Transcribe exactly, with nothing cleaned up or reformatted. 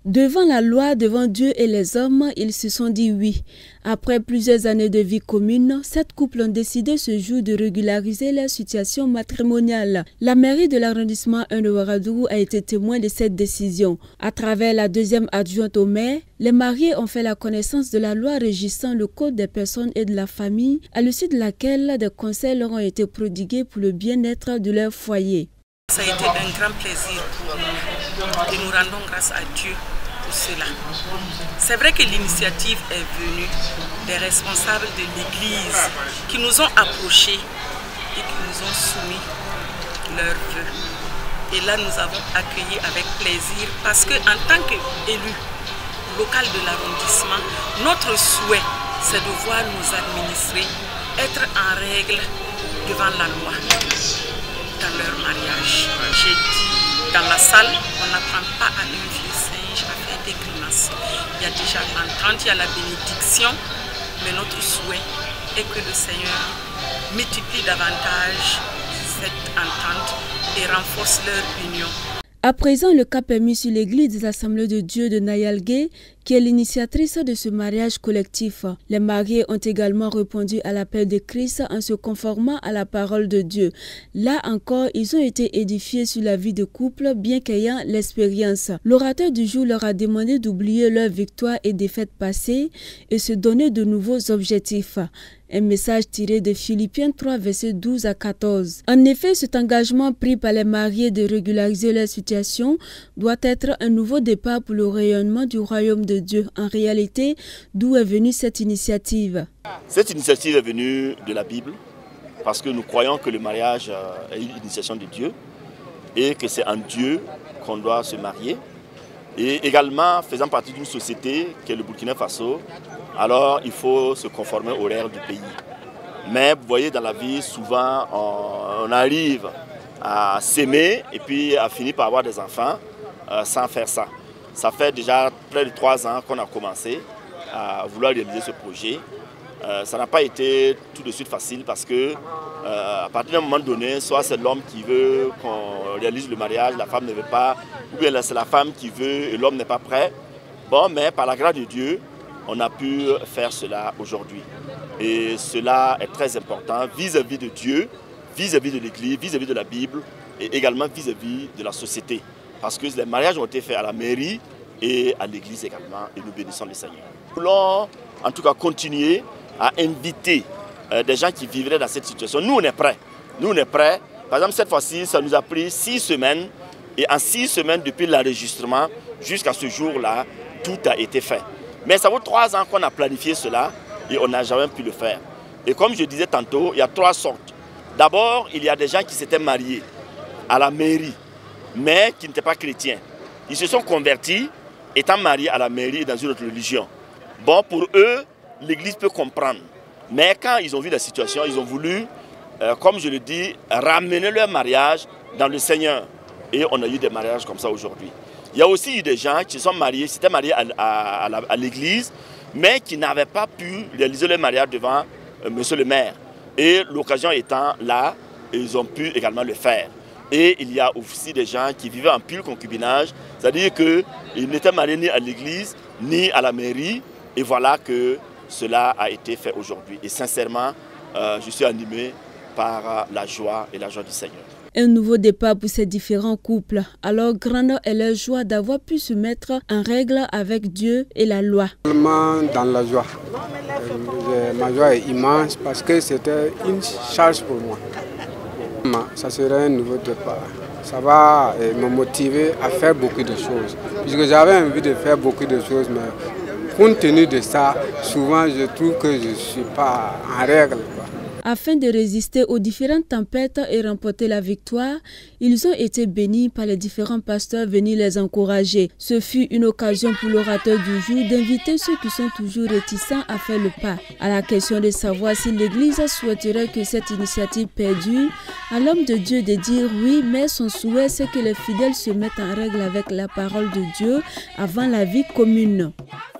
Devant la loi, devant Dieu et les hommes, ils se sont dit oui. Après plusieurs années de vie commune, sept couples ont décidé ce jour de régulariser leur situation matrimoniale. La mairie de l'arrondissement un de Ouagadougou a été témoin de cette décision. À travers la deuxième adjointe au maire, les mariés ont fait la connaissance de la loi régissant le code des personnes et de la famille, à l'issue de laquelle des conseils leur ont été prodigués pour le bien-être de leur foyer. Ça a été un grand plaisir pour nous et nous rendons grâce à Dieu pour cela. C'est vrai que l'initiative est venue des responsables de l'Église qui nous ont approchés et qui nous ont soumis leurs vœux. Et là, nous avons accueilli avec plaisir parce qu'en tant qu'élu local de l'arrondissement, notre souhait, c'est de voir nos administrés être en règle devant la loi dans leur mariage. J'ai dit dans la salle, on n'apprend pas à un vieux singe à faire des grimaces. Il y a déjà l'entente, il y a la bénédiction, mais notre souhait est que le Seigneur multiplie davantage cette entente et renforce leur union. À présent, le cap est mis sur l'église des Assemblées de Dieu de Nayalgué, qui est l'initiatrice de ce mariage collectif. Les mariés ont également répondu à l'appel de Christ en se conformant à la parole de Dieu. Là encore, ils ont été édifiés sur la vie de couple, bien qu'ayant l'expérience. L'orateur du jour leur a demandé d'oublier leurs victoires et défaites passées et se donner de nouveaux objectifs. Un message tiré de Philippiens trois, versets douze à quatorze. En effet, cet engagement pris par les mariés de régulariser leur situation doit être un nouveau départ pour le rayonnement du royaume de Dieu. En réalité, d'où est venue cette initiative? Cette initiative est venue de la Bible parce que nous croyons que le mariage est une initiation de Dieu et que c'est en Dieu qu'on doit se marier. Et également, faisant partie d'une société qui est le Burkina Faso, alors il faut se conformer aux règles du pays. Mais vous voyez, dans la vie, souvent, on, on arrive à s'aimer et puis à finir par avoir des enfants euh, sans faire ça. Ça fait déjà près de trois ans qu'on a commencé à vouloir réaliser ce projet. Euh, ça n'a pas été tout de suite facile parce que euh, à partir d'un moment donné, soit c'est l'homme qui veut qu'on réalise le mariage, la femme ne veut pas, ou bien c'est la femme qui veut et l'homme n'est pas prêt. Bon, mais par la grâce de Dieu, on a pu faire cela aujourd'hui. Et cela est très important vis-à-vis de Dieu, vis-à-vis de l'Église, vis-à-vis de la Bible et également vis-à-vis de la société. Parce que les mariages ont été faits à la mairie et à l'Église également et nous bénissons le Seigneur. Nous voulons en tout cas continuer à inviter euh, des gens qui vivraient dans cette situation. Nous, on est prêts. Nous, on est prêts. Par exemple, cette fois-ci, ça nous a pris six semaines. Et en six semaines, depuis l'enregistrement jusqu'à ce jour-là, tout a été fait. Mais ça vaut trois ans qu'on a planifié cela et on n'a jamais pu le faire. Et comme je disais tantôt, il y a trois sortes. D'abord, il y a des gens qui s'étaient mariés à la mairie, mais qui n'étaient pas chrétiens. Ils se sont convertis, étant mariés à la mairie et dans une autre religion. Bon, pour eux, l'Église peut comprendre. Mais quand ils ont vu la situation, ils ont voulu, euh, comme je le dis, ramener leur mariage dans le Seigneur. Et on a eu des mariages comme ça aujourd'hui. Il y a aussi eu des gens qui se sont mariés, s'étaient mariés à, à, à, à l'Église, mais qui n'avaient pas pu réaliser leur mariage devant euh, monsieur le maire. Et l'occasion étant là, ils ont pu également le faire. Et il y a aussi des gens qui vivaient en pur concubinage, c'est-à-dire qu'ils n'étaient mariés ni à l'Église, ni à la mairie. Et voilà que cela a été fait aujourd'hui. Et sincèrement, euh, je suis animé par la joie et la joie du Seigneur. Un nouveau départ pour ces différents couples. Alors, grande est leur joie d'avoir pu se mettre en règle avec Dieu et la loi. Dans la joie. Euh, ma joie est immense parce que c'était une charge pour moi. Ça serait un nouveau départ. Ça va me motiver à faire beaucoup de choses. Puisque j'avais envie de faire beaucoup de choses, mais compte tenu de ça, souvent je trouve que je ne suis pas en règle. Afin de résister aux différentes tempêtes et remporter la victoire, ils ont été bénis par les différents pasteurs venus les encourager. Ce fut une occasion pour l'orateur du jour d'inviter ceux qui sont toujours réticents à faire le pas. À la question de savoir si l'Église souhaiterait que cette initiative perdure, à l'homme de Dieu de dire oui, mais son souhait c'est que les fidèles se mettent en règle avec la parole de Dieu avant la vie commune.